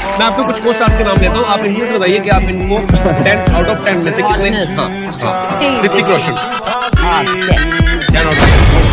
मैं आपको कुछ को स्टार्स के नाम लेता हूँ, आप इनमें से बताइए कि आप इनको 10 आउट ऑफ 10 में से कितने। हाँ हाँ, ऋतिक रोशन 10 आउट ऑफ 10।